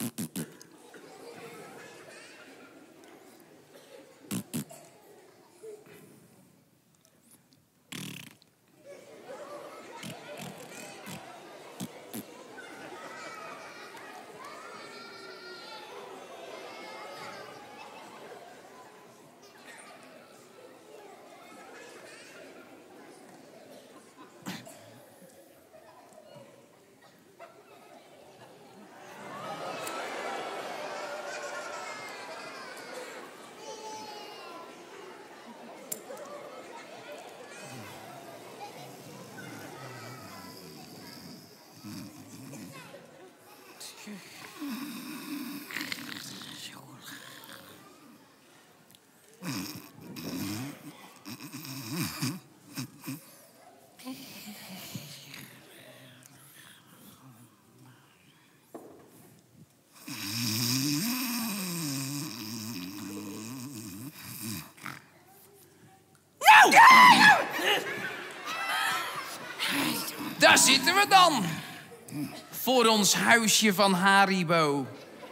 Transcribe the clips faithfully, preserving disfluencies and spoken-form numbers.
Daar zitten we dan. Voor ons huisje van Haribo.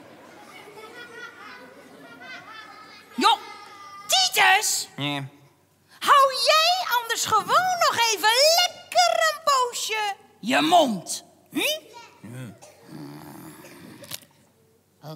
Joh, Titus! Ja. Hou jij anders gewoon nog even lekker een poosje je mond? Hm? Ja. Oh.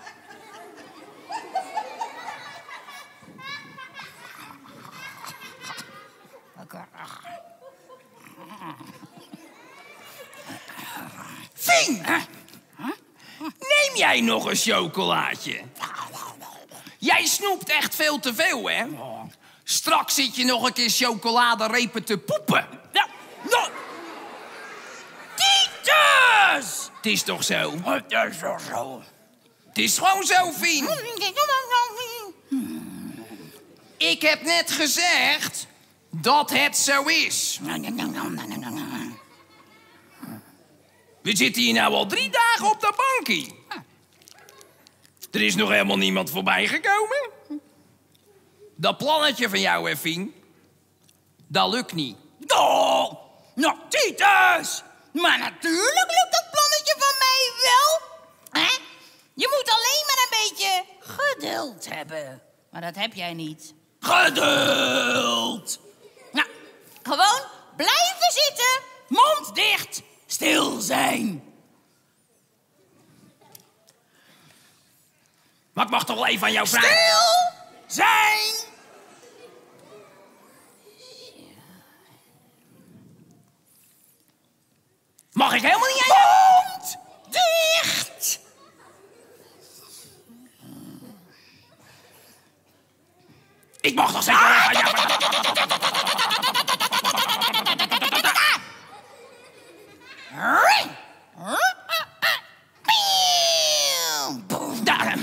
Fien! Huh? Neem jij nog een chocolaatje? Jij snoept echt veel te veel, hè? Straks zit je nog een keer chocoladerepen te poepen. Ja, no. Titus! Het is toch zo? Het is toch zo? Het is gewoon zo, Fien. Ik heb net gezegd dat het zo is. We zitten hier nou al drie dagen op de bankie. Er is nog helemaal niemand voorbij gekomen. Dat plannetje van jou, hè, Fien, dat lukt niet. Oh, nou, Titus! Maar natuurlijk lukt dat plannetje van mij wel. Hè? Je moet alleen maar een beetje geduld hebben. Maar dat heb jij niet. Geduld! Nou, gewoon blijven zitten, mond dicht, stil zijn. Maar ik mag toch wel even aan jou vragen? Stil zijn! Mag ik helemaal niet aan jou? Mond dicht! Ik mag toch zeker wel even aan jou... Daar.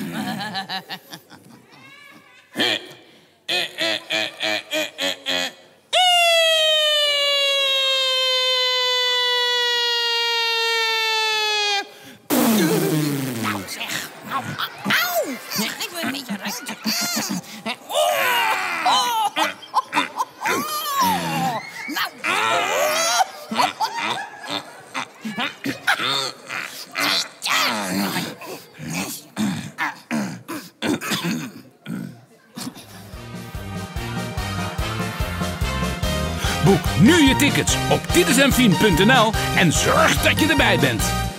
Nou zeg, nou, auw! Ik wil een beetje ruimte. Oh, oh, oh, oh, oh. Nou. Boek nu je tickets op titusfien punt n l en zorg dat je erbij bent.